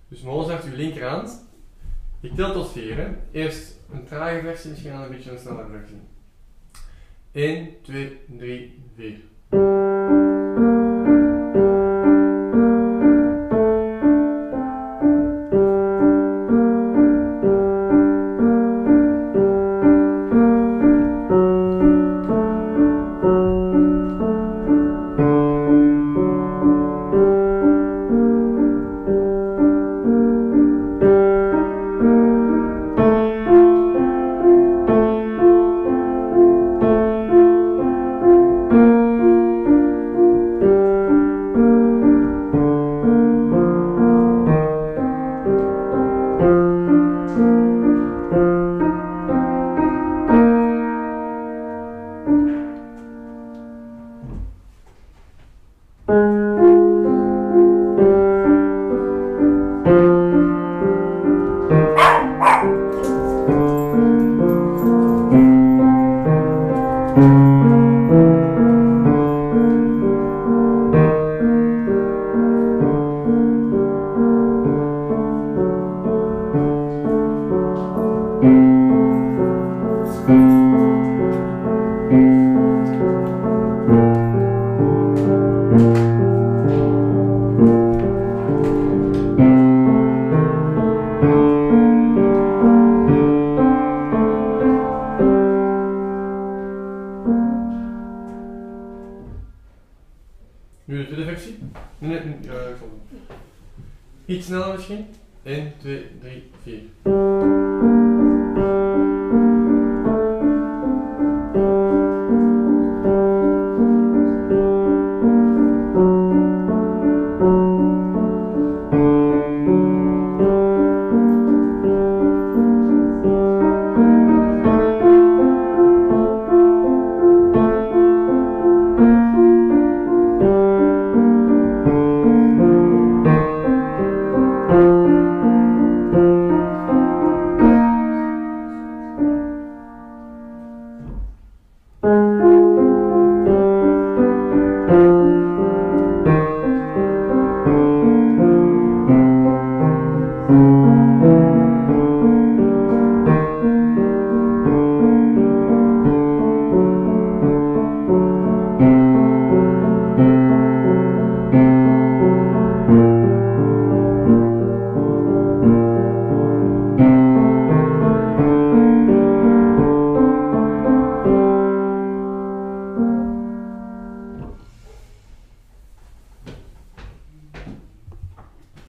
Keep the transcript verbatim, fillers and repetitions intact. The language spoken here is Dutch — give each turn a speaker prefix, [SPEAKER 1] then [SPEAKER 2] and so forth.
[SPEAKER 1] Dus Moos heeft uw linkerhand. Ik tel tot vier. Hè. Eerst een trage versie, misschien dan een beetje een snelle versie. één, twee, drie, vier. Nu de tweede versie. Nee, nee, ja, ik zal doen. Iets sneller misschien. één, twee, drie, vier.